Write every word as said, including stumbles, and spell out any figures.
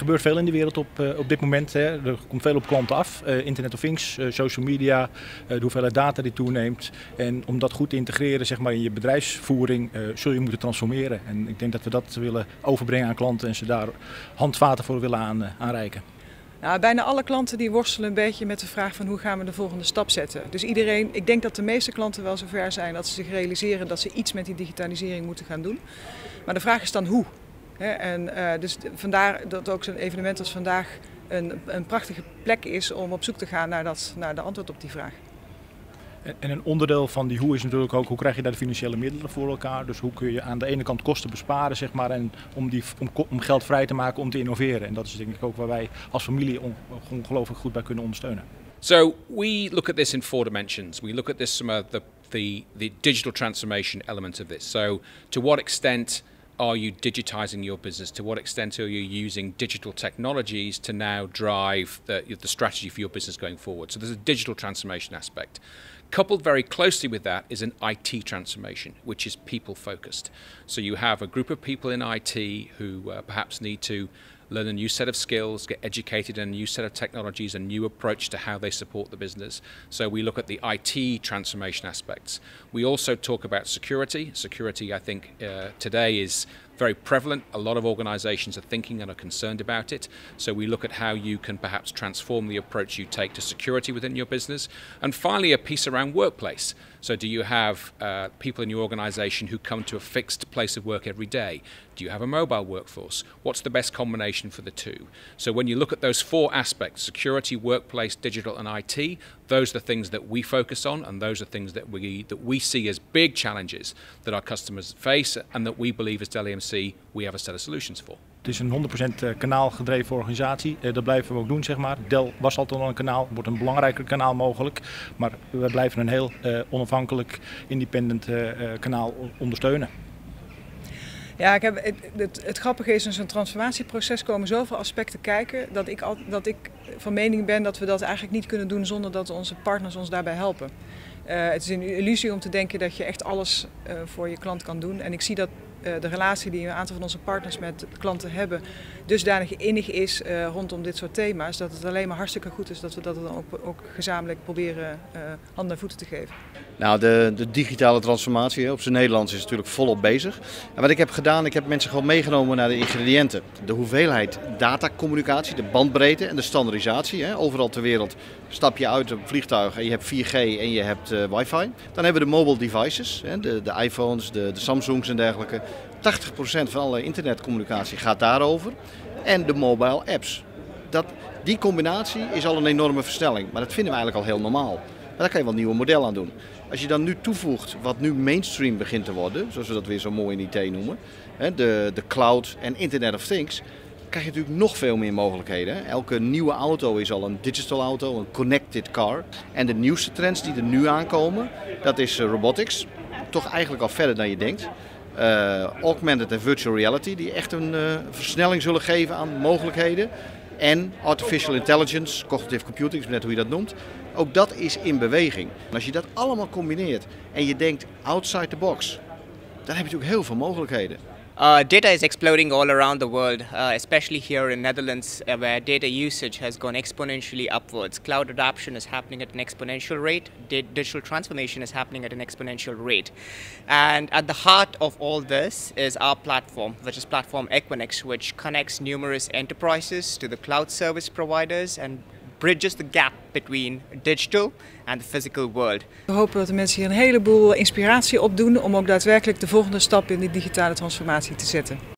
gebeurt veel in de wereld op, uh, op dit moment. Hè. Er komt veel op klanten af. Uh, Internet of Things, uh, social media, uh, de hoeveelheid data die toeneemt. En om dat goed te integreren zeg maar, in je bedrijfsvoering uh, zul je moeten transformeren. En ik denk dat we dat willen overbrengen aan klanten en ze daar handvaten voor willen aan, uh, aanreiken. Nou, bijna alle klanten die worstelen een beetje met de vraag van hoe gaan we de volgende stap zetten. Dus iedereen, ik denk dat de meeste klanten wel zover zijn dat ze zich realiseren dat ze iets met die digitalisering moeten gaan doen. Maar de vraag is dan hoe. He, en uh, dus vandaar dat ook zo'n evenement als vandaag een, een prachtige plek is om op zoek te gaan naar, dat, naar de antwoord op die vraag. En een onderdeel van die hoe is natuurlijk ook hoe krijg je daar de financiële middelen voor elkaar. Dus hoe kun je aan de ene kant kosten besparen zeg maar, en om, die, om, om geld vrij te maken om te innoveren. En dat is denk ik ook waar wij als familie on, ongelooflijk goed bij kunnen ondersteunen. So we look at this in four dimensions. We look at this from uh, the, the, the digital transformation element of this. So to what extent are you digitizing your business? To what extent are you using digital technologies to now drive the, the strategy for your business going forward? So there's a digital transformation aspect. Coupled very closely with that is an I T transformation, which is people focused. So you have a group of people in I T who uh, perhaps need to learn a new set of skills, get educated in a new set of technologies, a new approach to how they support the business. So we look at the I T transformation aspects. We also talk about security. Security, I think, uh, today is very prevalent. A lot of organizations are thinking and are concerned about it. So we look at how you can perhaps transform the approach you take to security within your business. And finally, a piece around workplace. So do you have uh, people in your organization who come to a fixed place of work every day? Do you have a mobile workforce? What's the best combination for the two? So when you look at those four aspects, security, workplace, digital and I T, those are the things that we focus on, and those are things that we, that we see as big challenges that our customers face and that we believe as Dell E M C we have a set of solutions for. Het is een honderd procent kanaalgedreven organisatie. Dat blijven we ook doen, zeg maar. Dell was altijd al een kanaal, wordt een belangrijker kanaal mogelijk. Maar we blijven een heel uh, onafhankelijk, independent uh, kanaal ondersteunen. Ja, ik heb, het, het, het grappige is, in zo'n transformatieproces komen zoveel aspecten kijken dat ik, al, dat ik van mening ben dat we dat eigenlijk niet kunnen doen zonder dat onze partners ons daarbij helpen. Uh, het is een illusie om te denken dat je echt alles uh, voor je klant kan doen. En ik zie dat uh, de relatie die een aantal van onze partners met klanten hebben dusdanig innig is uh, rondom dit soort thema's. Dat het alleen maar hartstikke goed is dat we dat dan ook, ook gezamenlijk proberen uh, handen en voeten te geven. Nou, de, de digitale transformatie op zijn Nederlands is natuurlijk volop bezig. En wat ik heb gedaan, ik heb mensen gewoon meegenomen naar de ingrediënten. De hoeveelheid datacommunicatie, de bandbreedte en de standaardisatie. Hè. Overal ter wereld stap je uit op een vliegtuig en je hebt vier G en je hebt uh, wifi. Dan hebben we de mobile devices, hè, de, de iPhones, de, de Samsungs en dergelijke. tachtig procent van alle internetcommunicatie gaat daarover. En de mobile apps. Dat, die combinatie is al een enorme versnelling, maar dat vinden we eigenlijk al heel normaal. Maar daar kan je wel een nieuwe model aan doen. Als je dan nu toevoegt wat nu mainstream begint te worden, zoals we dat weer zo mooi in I T noemen, de, de cloud en Internet of Things, krijg je natuurlijk nog veel meer mogelijkheden. Elke nieuwe auto is al een digital auto, een connected car. En de nieuwste trends die er nu aankomen, dat is robotics. Toch eigenlijk al verder dan je denkt. Uh, augmented en virtual reality, die echt een uh, versnelling zullen geven aan mogelijkheden. En artificial intelligence, cognitive computing, net hoe je dat noemt. Ook dat is in beweging. En als je dat allemaal combineert en je denkt outside the box, dan heb je natuurlijk heel veel mogelijkheden. Uh, data is exploding all around the world, uh, especially here in Netherlands, uh, where data usage has gone exponentially upwards. Cloud adoption is happening at an exponential rate. Di- digital transformation is happening at an exponential rate. And at the heart of all this is our platform, which is platform Equinix, which connects numerous enterprises to the cloud service providers and bridges the gap between digital and the physical world. We hopen dat de mensen hier een heleboel inspiratie opdoen om ook daadwerkelijk de volgende stap in die digitale transformatie te zetten.